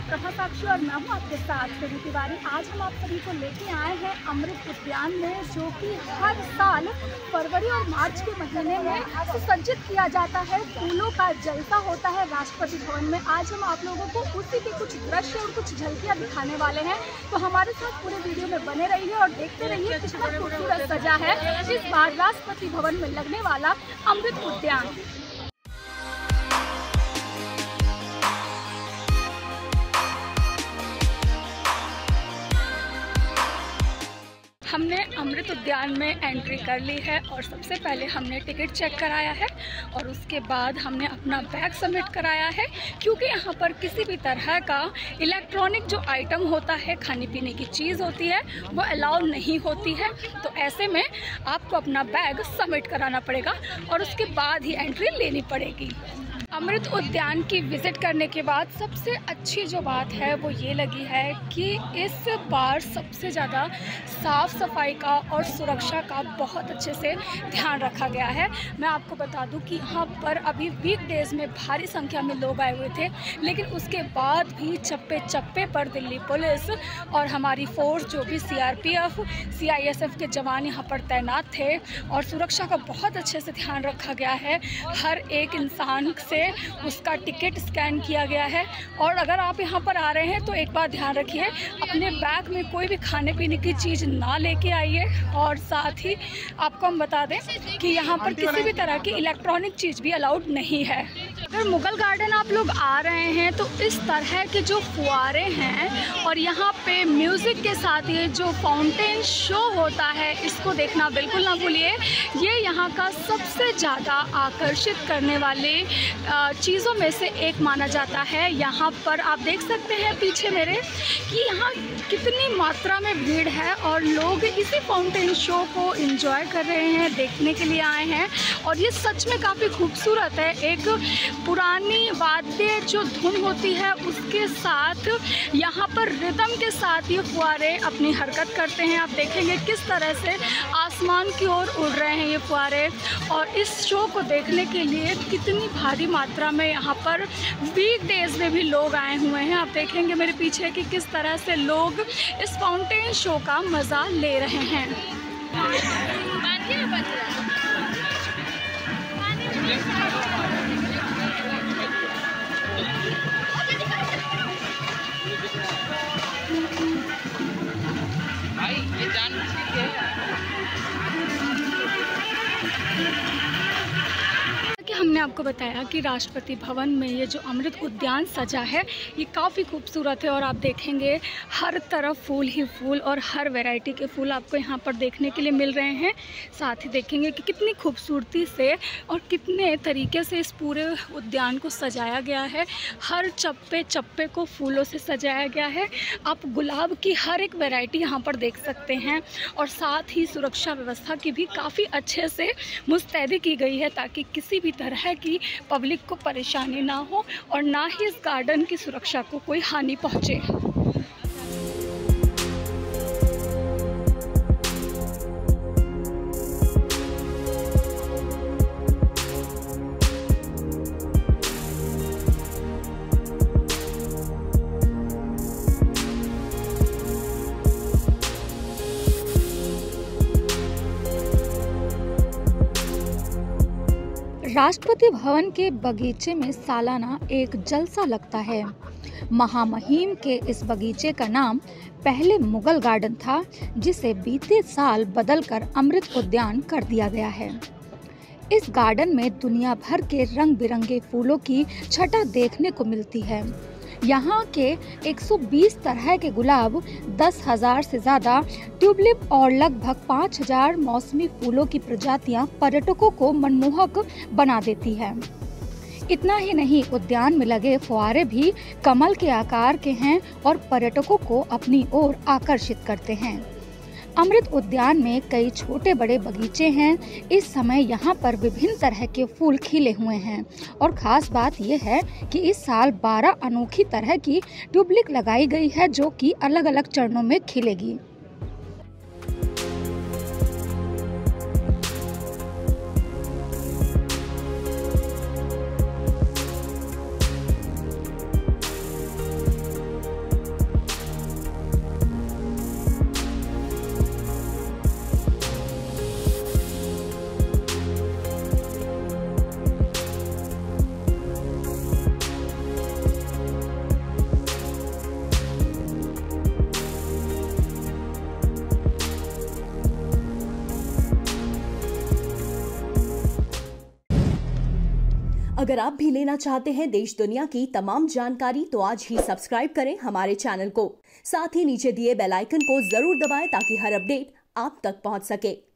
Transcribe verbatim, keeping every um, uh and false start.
प्रभा साक्षी और मैं हूँ आपके साथ प्रीति तिवारी। आज हम आप सभी को लेके आए हैं अमृत उद्यान में, जो कि हर साल फरवरी और मार्च के महीने में सुसज्जित किया जाता है। फूलों का जलसा होता है राष्ट्रपति भवन में। आज हम आप लोगों को उसी के कुछ दृश्य और कुछ झलकियाँ दिखाने वाले हैं, तो हमारे साथ पूरे वीडियो में बने रहिए और देखते रहिए कितना खूबसूरत सजा है इस बार राष्ट्रपति भवन में लगने वाला अमृत उद्यान। हमने अमृत उद्यान में एंट्री कर ली है और सबसे पहले हमने टिकट चेक कराया है और उसके बाद हमने अपना बैग सबमिट कराया है, क्योंकि यहाँ पर किसी भी तरह का इलेक्ट्रॉनिक जो आइटम होता है, खाने पीने की चीज़ होती है, वो अलाउ नहीं होती है। तो ऐसे में आपको अपना बैग सबमिट कराना पड़ेगा और उसके बाद ही एंट्री लेनी पड़ेगी। अमृत उद्यान की विज़िट करने के बाद सबसे अच्छी जो बात है वो ये लगी है कि इस बार सबसे ज़्यादा साफ़ सफाई का और सुरक्षा का बहुत अच्छे से ध्यान रखा गया है। मैं आपको बता दूं कि यहाँ पर अभी वीकडेज़ में भारी संख्या में लोग आए हुए थे, लेकिन उसके बाद भी चप्पे चप्पे पर दिल्ली पुलिस और हमारी फोर्स जो भी C R P F C I S F के जवान यहाँ पर तैनात थे और सुरक्षा का बहुत अच्छे से ध्यान रखा गया है। हर एक इंसान से उसका टिकट स्कैन किया गया है। और अगर आप यहाँ पर आ रहे हैं तो एक बात ध्यान रखिए, अपने बैग में कोई भी खाने पीने की चीज़ ना लेके आइए। और साथ ही आपको हम बता दें कि यहाँ पर किसी भी तरह की इलेक्ट्रॉनिक चीज़ भी अलाउड नहीं है। अगर मुगल गार्डन आप लोग आ रहे हैं तो इस तरह के जो फुआरे हैं और यहाँ पे म्यूज़िक के साथ ये जो फाउंटेन शो होता है, इसको देखना बिल्कुल ना भूलिए। ये यहाँ का सबसे ज़्यादा आकर्षित करने वाले चीज़ों में से एक माना जाता है। यहाँ पर आप देख सकते हैं पीछे मेरे कि यहाँ कितनी मात्रा में भीड़ है और लोग इसी फाउंटेन शो को एंजॉय कर रहे हैं, देखने के लिए आए हैं। और ये सच में काफ़ी खूबसूरत है। एक पुरानी वाद्य जो धुन होती है उसके साथ यहाँ पर रिदम के साथ ये फुआरे अपनी हरकत करते हैं। आप देखेंगे किस तरह से आसमान की ओर उड़ रहे हैं ये फुआरे। और इस शो को देखने के लिए कितनी भारी मात्रा में यहाँ पर वीकडेज में भी लोग आए हुए हैं। आप देखेंगे मेरे पीछे कि किस तरह से लोग इस फाउंटेन शो का मज़ा ले रहे हैं। भाई ये जान हमने आपको बताया कि राष्ट्रपति भवन में ये जो अमृत उद्यान सजा है ये काफ़ी खूबसूरत है। और आप देखेंगे हर तरफ फूल ही फूल और हर वैरायटी के फूल आपको यहाँ पर देखने के लिए मिल रहे हैं। साथ ही देखेंगे कि कितनी खूबसूरती से और कितने तरीके से इस पूरे उद्यान को सजाया गया है। हर चप्पे चप्पे को फूलों से सजाया गया है। आप गुलाब की हर एक वैरायटी यहाँ पर देख सकते हैं। और साथ ही सुरक्षा व्यवस्था की भी काफ़ी अच्छे से मुस्तैदी की गई है, ताकि किसी भी तरह की पब्लिक को परेशानी ना हो और ना ही इस गार्डन की सुरक्षा को कोई हानि पहुंचे। राष्ट्रपति भवन के बगीचे में सालाना एक जलसा लगता है। महामहिम के इस बगीचे का नाम पहले मुगल गार्डन था, जिसे बीते साल बदलकर अमृत उद्यान कर दिया गया है। इस गार्डन में दुनिया भर के रंग बिरंगे फूलों की छटा देखने को मिलती है। यहाँ के एक सौ बीस तरह के गुलाब, दस हजार से ज़्यादा ट्यूलिप और लगभग पाँच हजार मौसमी फूलों की प्रजातियाँ पर्यटकों को मनमोहक बना देती है। इतना ही नहीं, उद्यान में लगे फुआरे भी कमल के आकार के हैं और पर्यटकों को अपनी ओर आकर्षित करते हैं। अमृत उद्यान में कई छोटे बड़े बगीचे हैं। इस समय यहाँ पर विभिन्न तरह के फूल खिले हुए हैं और ख़ास बात यह है कि इस साल बारह अनोखी तरह की ट्यूलिप लगाई गई है, जो कि अलग अलग चरणों में खिलेगी। अगर आप भी लेना चाहते हैं देश दुनिया की तमाम जानकारी तो आज ही सब्सक्राइब करें हमारे चैनल को। साथ ही नीचे दिए बेल आइकन को जरूर दबाएं ताकि हर अपडेट आप तक पहुंच सके।